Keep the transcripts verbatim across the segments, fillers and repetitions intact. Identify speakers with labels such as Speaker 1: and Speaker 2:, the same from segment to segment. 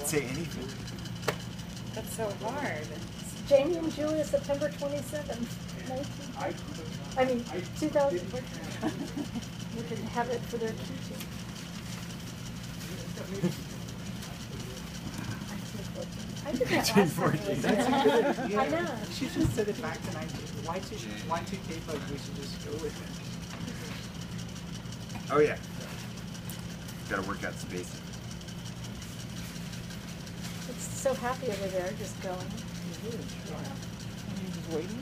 Speaker 1: could say anything.
Speaker 2: That's so hard.
Speaker 3: It's Jamie and Julia, September twenty-seventh, nineteen. I mean, two thousand. You can have it for their teaching. I did that last time.
Speaker 1: That's a good idea.
Speaker 3: I know.
Speaker 1: She just said it back to nineteen. Y two K bug, we should just go with it.
Speaker 4: Oh yeah. Gotta work out spacing.
Speaker 3: It's so happy over there, just going.
Speaker 2: Just waiting.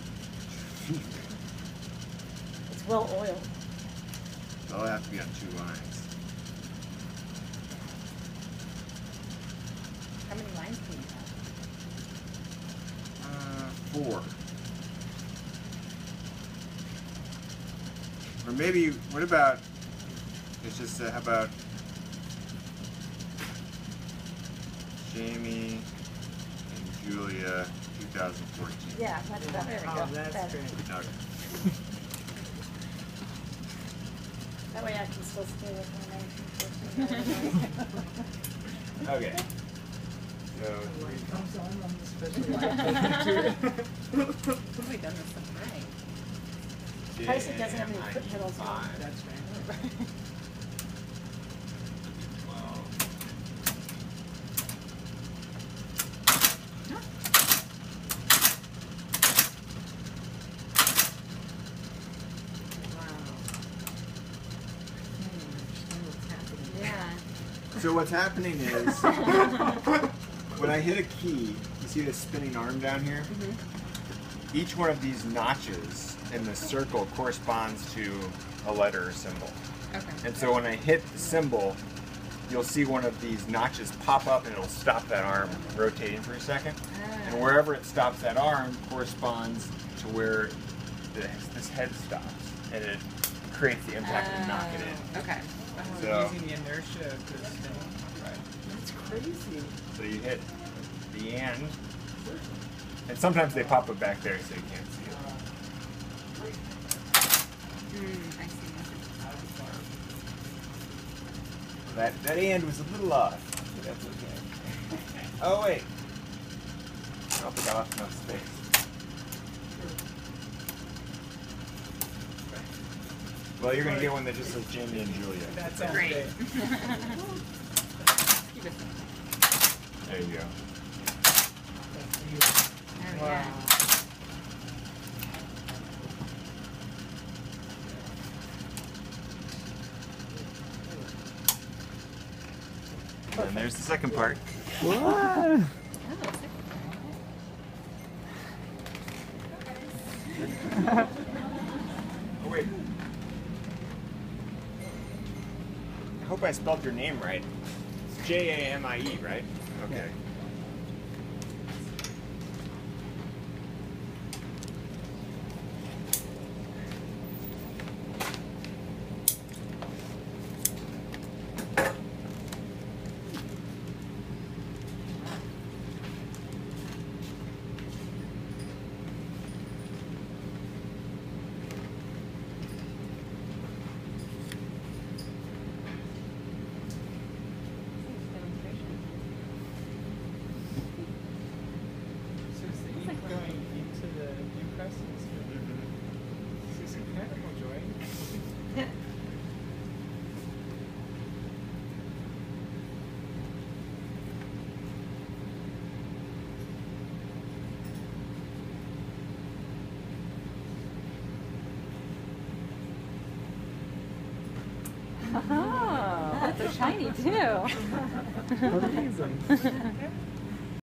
Speaker 3: It's well oiled.
Speaker 4: They'll have to be on two lines.
Speaker 2: How many lines can you have?
Speaker 4: Uh, four. Or maybe, what about, it's just, uh, how about Jamie and Julia, two thousand fourteen.
Speaker 3: Yeah, much better. There we
Speaker 1: Oh,
Speaker 3: go.
Speaker 1: that's
Speaker 3: Better.
Speaker 1: great.
Speaker 4: Okay.
Speaker 3: That way I can still stay with my nineteen fourteen.
Speaker 4: Okay. So,
Speaker 1: It comes on on the special light.
Speaker 2: We've done this stuff right.
Speaker 3: Tyson doesn't have any foot pedals on.
Speaker 1: That's right.
Speaker 4: So what's happening is, when I hit a key, you see this spinning arm down here? Mm-hmm. Each one of these notches in the circle corresponds to a letter or symbol.
Speaker 2: Okay.
Speaker 4: And so when I hit the symbol, you'll see one of these notches pop up and it'll stop that arm rotating for a second.
Speaker 2: Ah.
Speaker 4: And wherever it stops that arm corresponds to where the, this head stops. And it creates the impact
Speaker 2: uh,
Speaker 4: to knock it in.
Speaker 2: Okay.
Speaker 1: Oh,
Speaker 4: So-
Speaker 1: using the inertia of this thing.
Speaker 4: Right.
Speaker 1: That's crazy.
Speaker 4: So you hit the end, and sometimes they pop up back there so you can't see it.
Speaker 2: Mm, I see.
Speaker 4: That that end was a little off, but that's okay. Oh wait, I don't think I left enough space. Well, you're gonna get one that just says Jamie and Julia.
Speaker 1: That sounds
Speaker 2: Great.
Speaker 1: great.
Speaker 2: Keep it.
Speaker 4: There you go.
Speaker 2: There we go.
Speaker 1: Wow.
Speaker 4: And there's the second part.
Speaker 1: What?
Speaker 2: Oh,
Speaker 4: Oh wait. I hope I spelled your name right. It's J A M I E, right? Okay.
Speaker 1: So is the ink going into the ink presses? This is incredible, Joy.
Speaker 2: Oh, that's so shiny too.
Speaker 1: Amazing.